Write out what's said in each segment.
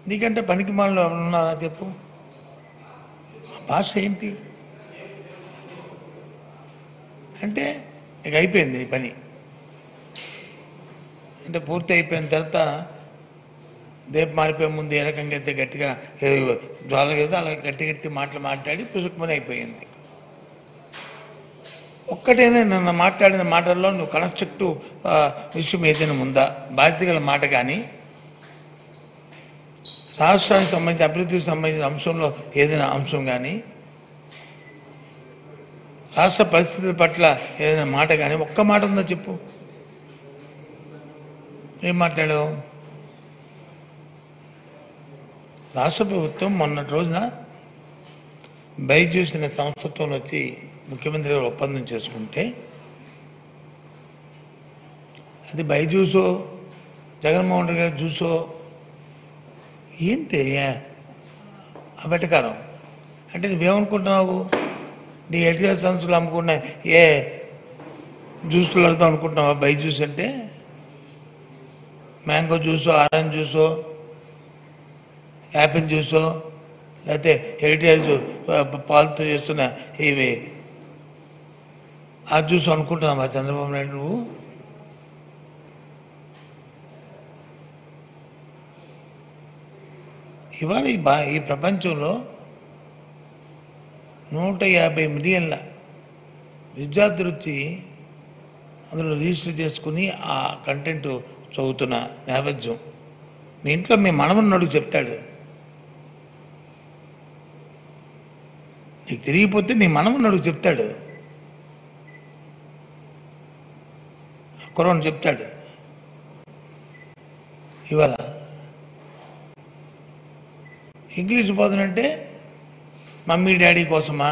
నీకంటే పనికి మాలో ఉన్నారా చెప్పు? భాష ఏంటి అంటే ఇక అయిపోయింది నీ పని. అంటే పూర్తి అయిపోయిన తర్వాత దేపు మారిపోయే ముందు ఏ రకంగా అయితే గట్టిగా జ్వాల కదా అలా గట్టి మాటలు మాట్లాడి పుసుకుమని అయిపోయింది. ఒక్కటేనే నన్ను మాట్లాడిన మాటల్లో నువ్వు కన్స్ట్రక్టివ్ విషయం ఏదైనా ఉందా? బాధ్యత గల మాట కానీ రాష్ట్రానికి సంబంధించిన అభివృద్ధికి సంబంధించిన అంశంలో ఏదైనా అంశం కానీ రాష్ట్ర పరిస్థితుల పట్ల ఏదైనా మాట కానీ ఒక్క మాట ఉందో చెప్పు. ఏం మాట్లాడావు? రాష్ట్ర ప్రభుత్వం మొన్నటి రోజున బైజూస్ అనే సంస్థతో వచ్చి ముఖ్యమంత్రి గారు ఒప్పందం చేసుకుంటే అది బైజూసో జగన్మోహన్ రెడ్డి గారు చూసో ఏంటి ఆ వెటకారం? అంటే నువ్వేమనుకుంటున్నావు? నీ ఎడ్యుకేషన్ సంస్థలు అమ్ముకున్న ఏ జ్యూసులు అడుగుతావు అనుకుంటున్నావా? బైజూస్ అంటే మ్యాంగో జ్యూసో, ఆరెంజ్ జ్యూసో, యాపిల్ జ్యూసో, లేకపోతే హెరిటేజ్ పాలతో చేస్తున్న ఇవి ఆ జ్యూస్ అనుకుంటున్నావా చంద్రబాబు నాయుడు నువ్వు? ఇవాళ ఈ ప్రపంచంలో 150 మిలియన్ల విద్యార్థులు వచ్చి అందులో రిజిస్టర్ చేసుకుని ఆ కంటెంట్ చదువుతున్న నేపథ్యం మీ ఇంట్లో మీ మనవన్నడుగు చెప్తాడు. నీకు తిరిగిపోతే నీ మనవన్నడుగు చెప్తాడు, కుర్రోని చెప్తాడు. ఇవాళ ఇంగ్లీష్ బోధనంటే మమ్మీ డాడీ కోసమా?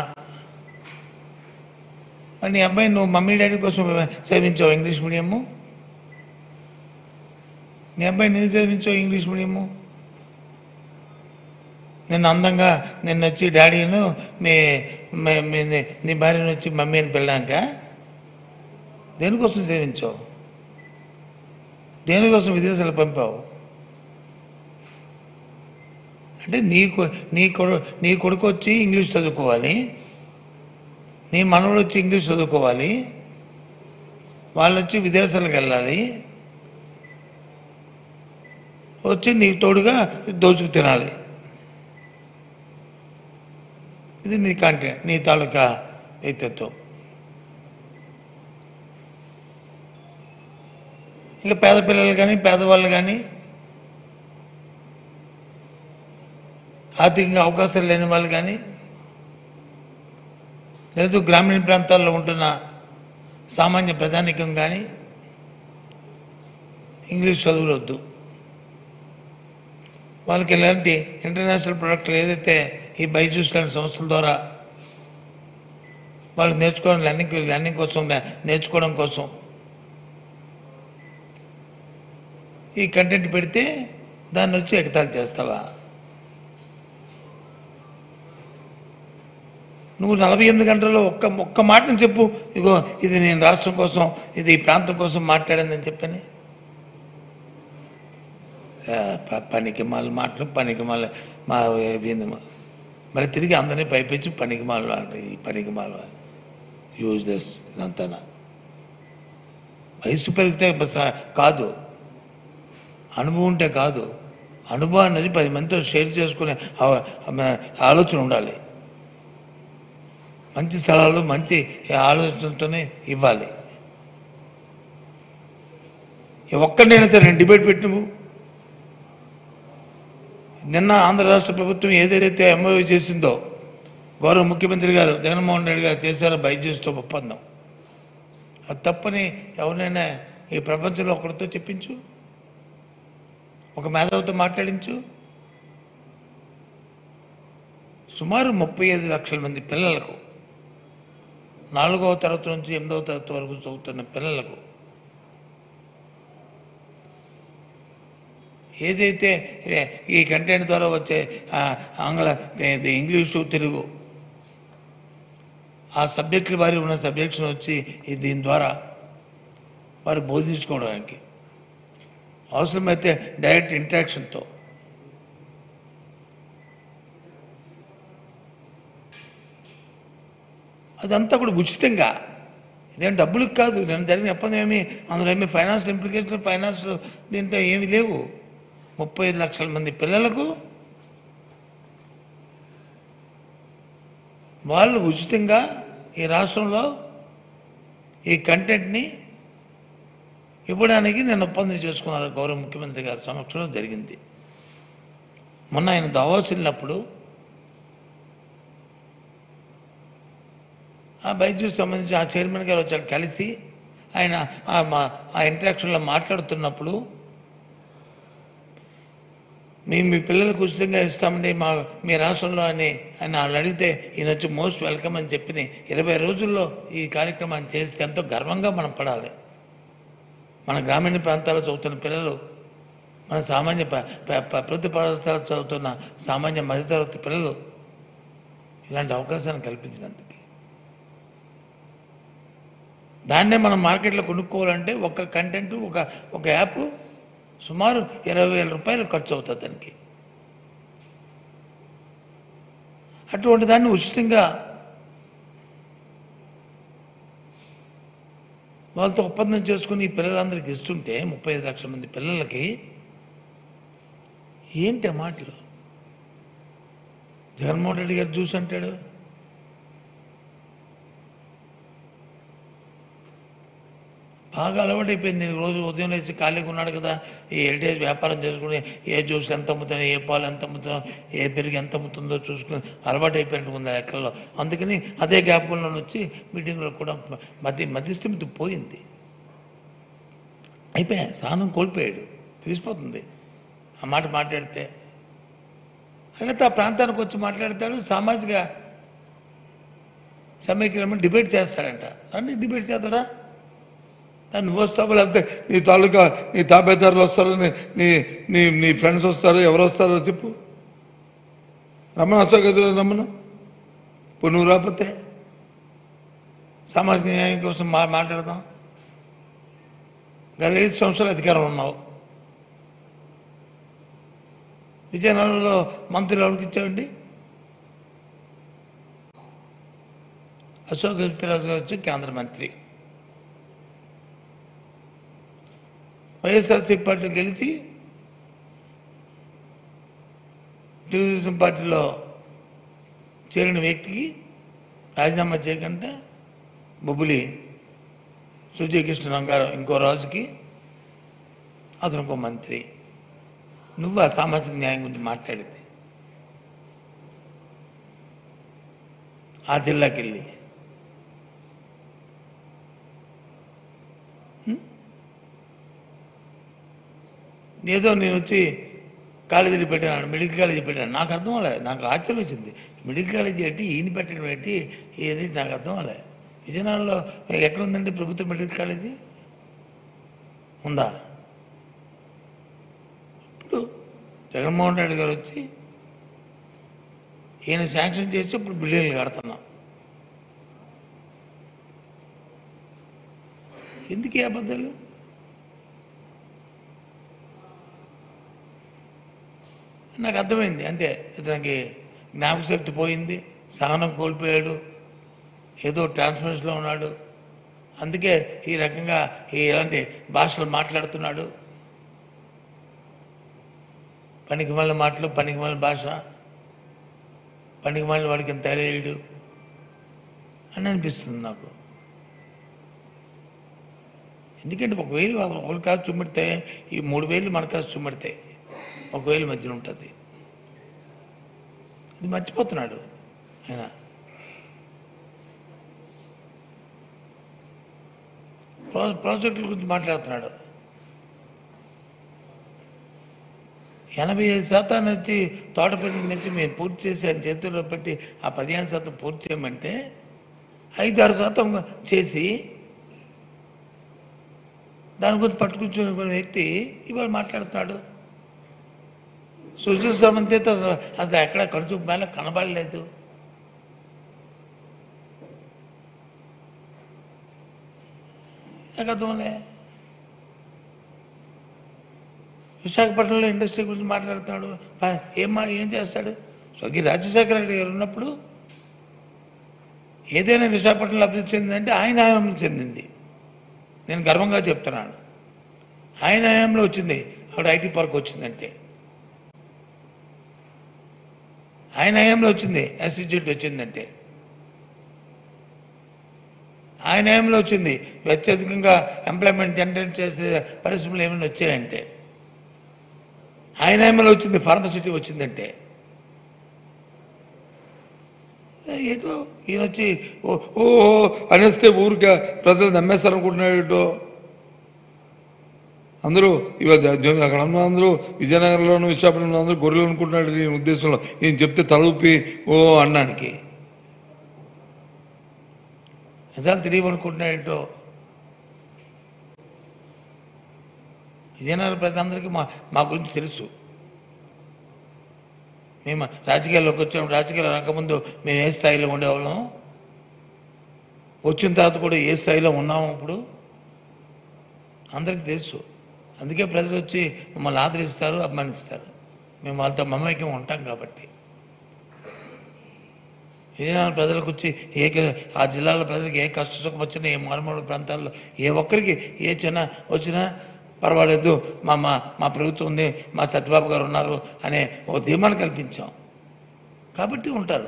మరి నీ అబ్బాయి నువ్వు మమ్మీ డాడీ కోసం చదివించావు ఇంగ్లీష్ మీడియము? నీ అబ్బాయిని ఎందుకు చదివించావు ఇంగ్లీష్ మీడియము? నిన్ను అందంగా నిన్ను వచ్చి డాడీను నీ భార్యను వచ్చి మమ్మీ అని పిల్లాక దేనికోసం చదివించావు? దేనికోసం విదేశాలు పంపావు? అంటే నీ కొడుకు వచ్చి ఇంగ్లీష్ చదువుకోవాలి, నీ మనవడు వచ్చి ఇంగ్లీష్ చదువుకోవాలి, వాళ్ళు వచ్చి విదేశాలకు వెళ్ళాలి, వచ్చి నీ తోడుగా దోచుకు తినాలి. ఇది నీ కాంటెంట్, నీ తాలూకా వ్యక్తిత్వం. ఇంకా పేద పిల్లలు కానీ పేదవాళ్ళు కానీ ఆర్థికంగా అవకాశాలు లేని వాళ్ళు కానీ లేదు గ్రామీణ ప్రాంతాల్లో ఉంటున్న సామాన్య ప్రజానికం కానీ ఇంగ్లీష్ చదువులు వద్దు. వాళ్ళకి ఇలాంటి ఇంటర్నేషనల్ ప్రొడక్ట్లు ఏదైతే ఈ బైజూస్ లాంటి సంస్థల ద్వారా వాళ్ళు నేర్చుకోవడం లెర్నింగ్ కోసం నేర్చుకోవడం కోసం ఈ కంటెంట్ పెడితే దాన్ని వచ్చి ఎగతాళి చేస్తావా? నువ్వు 48 గంటల్లో ఒక్క మాటను చెప్పు, ఇగో ఇది నేను రాష్ట్రం కోసం, ఇది ఈ ప్రాంతం కోసం మాట్లాడిందని చెప్పని. పనికి మాల మాటలు, పనికి మాల మా మరి తిరిగి అందరినీ పైపెచ్చి పనికి మాలు అంటారు. ఈ పనికి మాల యూజ్లెస్ ఇదంతా. వయసు పెరిగితే కాదు, అనుభవం ఉంటే కాదు, అనుభవం అనేది 10 మందితో షేర్ చేసుకునే ఆలోచన ఉండాలి. మంచి స్థలాలు మంచి ఆలోచనతోనే ఇవ్వాలి. ఒక్కడైనా సరే నేను డిబేట్ పెట్టి నువ్వు నిన్న ఆంధ్ర రాష్ట్ర ప్రభుత్వం ఏదైతే ఎంఓయూ చేసిందో గౌరవ ముఖ్యమంత్రి గారు జగన్మోహన్ రెడ్డి గారు చేశారో బైజూస్తో ఒప్పందం, అది తప్పని ఎవరైనా ఈ ప్రపంచంలో ఒకరితో చెప్పించు, ఒక మేధావితో మాట్లాడించు. సుమారు 35 లక్షల మంది పిల్లలకు 4వ తరగతి నుంచి 8వ తరగతి వరకు చదువుతున్న పిల్లలకు ఏదైతే ఈ కంటెంట్ ద్వారా వచ్చే ఆంగ్ల ఇంగ్లీషు తెలుగు ఆ సబ్జెక్టులు వారి ఉన్న సబ్జెక్ట్స్ని వచ్చి దీని ద్వారా వారు బోధించుకోవడానికి అవసరమైతే డైరెక్ట్ ఇంటరాక్షన్తో అదంతా కూడా ఉచితంగా, ఇదేం డబ్బులకు కాదు. నేను జరిగిన ఒప్పందం ఏమి అందులో ఏమి ఫైనాన్షియల్ ఇంప్లికేషన్, ఫైనాన్షియల్ దీంతో ఏమి లేవు. 35 లక్షల మంది పిల్లలకు వాళ్ళు ఉచితంగా ఈ రాష్ట్రంలో ఈ కంటెంట్ని ఇవ్వడానికి నేను ఒప్పందం చేసుకున్నారు. గౌరవ ముఖ్యమంత్రి గారి సమక్షంలో జరిగింది. మొన్న ఆయన దావోస్ వెళ్ళినప్పుడు ఆ బైజూస్ సంబంధించి ఆ చైర్మన్ గారు వచ్చాడు, కలిసి ఆయన ఆ ఇంటరాక్షన్లో మాట్లాడుతున్నప్పుడు మేము మీ పిల్లలకు ఉచితంగా ఇస్తామండి మీ రాష్ట్రంలో అని ఆయన వాళ్ళు అడిగితే ఈయన వచ్చి మోస్ట్ వెల్కమ్ అని చెప్పి 20 రోజుల్లో ఈ కార్యక్రమాన్ని చేస్తే ఎంతో గర్వంగా మనం పడాలి. మన గ్రామీణ ప్రాంతాల్లో చదువుతున్న పిల్లలు, మన సామాన్య ప్రభుత్వ పాఠశాల చదువుతున్న సామాన్య మధ్యతరగతి పిల్లలు ఇలాంటి అవకాశాన్ని కల్పించినందుకు, దాన్నే మనం మార్కెట్లో కొనుక్కోవాలంటే ఒక కంటెంట్ ఒక యాప్ సుమారు 20,000 రూపాయలు ఖర్చు అవుతుంది దానికి. అటువంటి దాన్ని ఉచితంగా వాళ్ళతో ఒప్పందం చేసుకుని ఈ పిల్లలందరికీ ఇస్తుంటే 35 లక్షల మంది పిల్లలకి ఏంటి ఆ మాటలు? జగన్మోహన్ రెడ్డి గారు చూసి అంటాడు, బాగా అలవాటైపోయింది. రోజు ఉదయం వేసి ఖాళీగా ఉన్నాడు కదా, ఈ హెరిటేజ్ వ్యాపారం చేసుకుని ఏ జ్యూస్లు ఎంత అమ్ముతున్నా, ఏ పాలు ఎంత అమ్ముతున్నా, ఏ పెరుగు ఎంత అమ్ముతుందో చూసుకుని అలవాటు అయిపోయినట్టు ఉంది లెక్కల్లో. అందుకని అదే జ్ఞాపకంలో వచ్చి మీటింగ్లో కూడా మధ్యస్థిమితి పోయింది, అయిపోయా, స్థానం కోల్పోయాడు, తెలిసిపోతుంది ఆ మాట మాట్లాడితే. అయితే ఆ ప్రాంతానికి వచ్చి మాట్లాడతాడు, సామాజిక సమైక్యమని డిబేట్ చేస్తాడంట. రండి డిబేట్ చేద్దారా, నువ్వు వస్తావు, లేకపోతే నీ తాలూకా నీ తాబేదారులు వస్తారు, నీ నీ నీ ఫ్రెండ్స్ వస్తారు, ఎవరు వస్తారో చెప్పు, రమ్మను, అశోక్ రమ్మను. ఇప్పుడు నువ్వు రాకపోతే సామాజిక న్యాయం కోసం మాట్లాడదాం. గత 5 సంవత్సరాలు అధికారంలో ఉన్నావు, విజయనగరంలో మంత్రులు ఎవరికి ఇచ్చావండి? అశోక్ గజపతిరాజు గారు వచ్చి కేంద్ర మంత్రి, వైఎస్ఆర్సీపీ పార్టీ గెలిచి తెలుగుదేశం పార్టీలో చేరిన వ్యక్తికి రాజీనామా చేయకుండా బొబ్బులి సుజయకృష్ణ గారు ఇంకో రాజుకి, అతను ఇంకో మంత్రి. నువ్వు ఆ సామాజిక న్యాయం గురించి మాట్లాడింది ఆ జిల్లాకి వెళ్ళి. ఏదో నేను వచ్చి కాలేజీలు పెట్టాను, మెడికల్ కాలేజీ పెట్టాను, నాకు అర్థం అవ్వలేదు. నాకు ఆశ్చర్యం వచ్చింది, మెడికల్ కాలేజీ పెట్టి ఈయన పెట్టడం పెట్టి ఏది నాకు అర్థం అవ్వలేదు. విజయనగరంలో ఎక్కడుందండి ప్రభుత్వ మెడికల్ కాలేజీ? ఉందా? ఇప్పుడు జగన్మోహన్ రెడ్డి గారు వచ్చి ఈయన శాంక్షన్ చేసి ఇప్పుడు బిల్డింగ్లు కడుతున్నాం. ఎందుకు ఈ అబద్ధాలు? నాకు అర్థమైంది అంతే, ఇతనికి జ్ఞాపకశక్తి పోయింది, సహనం కోల్పోయాడు, ఏదో ట్రాన్స్ఫరెన్స్లో ఉన్నాడు, అందుకే ఈ రకంగా ఇలాంటి భాషలు మాట్లాడుతున్నాడు. పనికి మళ్ళీ మాటలు, పనికి మళ్ళీ భాష, పనికి మళ్ళీ వాడికి ఎంత తయారయ్యాడు అని అనిపిస్తుంది నాకు. ఎందుకంటే 1,000 ఒకరి కాదు చుమ్మిడితే ఈ 3,000 మన కాదు చుమ్మిడితాయి, 1,000 మధ్యన ఉంటుంది. ఇది మర్చిపోతున్నాడు ఆయన. ప్రాజెక్టుల గురించి మాట్లాడుతున్నాడు. 85% వచ్చి తోటపల్లి నుంచి మేము పూర్తి చేసి ఆయన చేతుల్లో పెట్టి ఆ 15% పూర్తి చేయమంటే 5-6% చేసి దాని గురించి పట్టుకుంటున్న వ్యక్తి ఇవాళ మాట్లాడుతున్నాడు. సుశీల్ సమంతి అసలు ఎక్కడ కడుచు మేళ కనబడలేదు. అర్థంలే. విశాఖపట్నంలో ఇండస్ట్రీ గురించి మాట్లాడుతున్నాడు. ఏం చేస్తాడు? స్వర్గీయ రాజశేఖర రెడ్డి గారు ఉన్నప్పుడు ఏదైనా విశాఖపట్నంలో అభివృద్ధి చెందిందంటే ఆయన హయాంలో చెందింది. నేను గర్వంగా చెప్తున్నాను. ఆయన హయాంలో వచ్చింది. అక్కడ ఐటీ పార్క్ వచ్చిందంటే ఆయన హయాంలో వచ్చింది. ఎస్ఇజెడ్ వచ్చిందంటే ఆయన హయాంలో వచ్చింది. అత్యధికంగా ఎంప్లాయ్మెంట్ జనరేట్ చేసే పరిశ్రమలు ఏమైనా వచ్చాయంటే ఆయన హయాంలో వచ్చింది. ఫార్మసిటీ వచ్చిందంటే ఏటో ఈయన వచ్చి ఓ అనేస్తే ఊరికే ప్రజలు నమ్మేస్తారు అనుకుంటున్నాడు. అందరూ అక్కడ అందరూ విజయనగరంలోనూ విశాఖపట్నంలో అందరూ గొర్రెలు అనుకుంటున్నాడు ఈయన ఉద్దేశంలో. ఈయన చెప్తే తలూపి ఓ అన్నానికి నిజాలు తెలియవనుకుంటున్నాడేటో. విజయనగరం ప్రజలందరికీ మా గురించి తెలుసు. మేము రాజకీయాల్లోకి వచ్చాము. రాజకీయాలు రాకముందు మేము ఏ స్థాయిలో ఉండేవాళ్ళం, వచ్చిన తర్వాత కూడా ఏ స్థాయిలో ఉన్నాము ఇప్పుడు అందరికీ తెలుసు. అందుకే ప్రజలు వచ్చి మమ్మల్ని ఆదరిస్తారు, అభిమానిస్తారు. మేము వాళ్ళతో మమైక్యం ఉంటాం కాబట్టి. విజయనగరం ప్రజలకు వచ్చి ఆ జిల్లాల ప్రజలకు ఏ కష్ట సుఖం వచ్చినా, ఏ మారుమూల ప్రాంతాల్లో ఏ ఒక్కరికి ఏ చిన్న వచ్చినా పర్వాలేదు, మా ప్రభుత్వం ఉంది, మా సత్యబాబు గారు ఉన్నారు అనే ఓ ధీమాను కల్పించాం కాబట్టి ఉంటారు.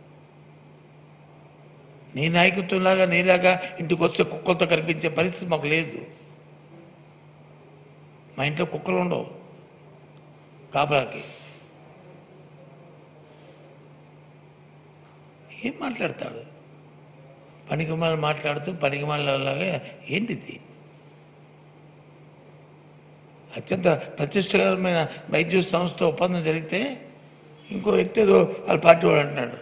నీ నాయకత్వంలాగా నీలాగా ఇంటికి వస్తే కుక్కలతో కనిపించే పరిస్థితి మాకు లేదు. మా ఇంట్లో కుక్కలు ఉండవు కాపలాకి. ఏం మాట్లాడతాడు? పనికిమాల మాట్లాడుతూ పనికిమాలలాగా ఏంటిది? అత్యంత ప్రతిష్టకరమైన వైద్య సంస్థ ఒప్పందం జరిగితే ఇంకో వ్యక్తి ఏదో వాళ్ళ పార్టీ వాడు అంటున్నాడు.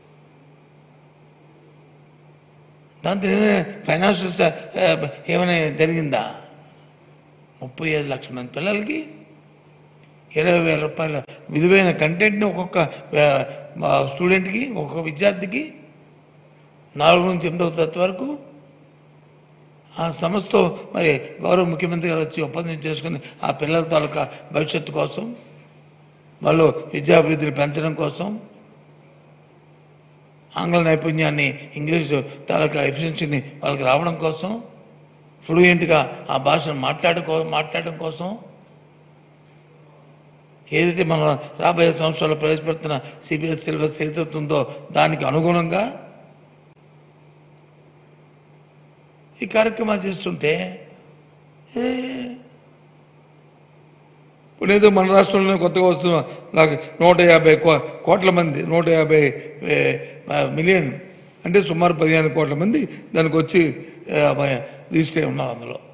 దాంతో ఫైనాన్షియల్ ఏమైనా జరిగిందా? 35 లక్షల మంది పిల్లలకి 20,000 రూపాయల విలువైన కంటెంట్ని ఒక్కొక్క స్టూడెంట్కి, ఒక్కొక్క విద్యార్థికి 4 నుంచి 8వ తరగతి వరకు ఆ సంస్థతో మరి గౌరవ ముఖ్యమంత్రి గారు వచ్చి ఒప్పందం చేసుకుని ఆ పిల్లల తాలూకా భవిష్యత్తు కోసం, వాళ్ళు విద్యాభివృద్ధిని పెంచడం కోసం, ఆంగ్ల నైపుణ్యాన్ని, ఇంగ్లీషు తాలూకా ఎఫిషియన్సీని వాళ్ళకి రావడం కోసం, ఫ్లూయెంట్గా ఆ భాషను మాట్లాడడం కోసం ఏదైతే మనం రాబోయే సంవత్సరాల్లో ప్రవేశపెడుతున్న సిబిఎస్ సిలబస్ ఏదవుతుందో దానికి అనుగుణంగా ఈ కార్యక్రమాలు చేస్తుంటే ఇప్పుడు ఏదో మన రాష్ట్రంలోనే కొత్తగా వస్తున్న నాకు 150 కోట్ల మంది, 150 మిలియన్ అంటే సుమారు 15 కోట్ల మంది దానికి వచ్చి రిజిస్టర్ అయి ఉన్నారు అందులో.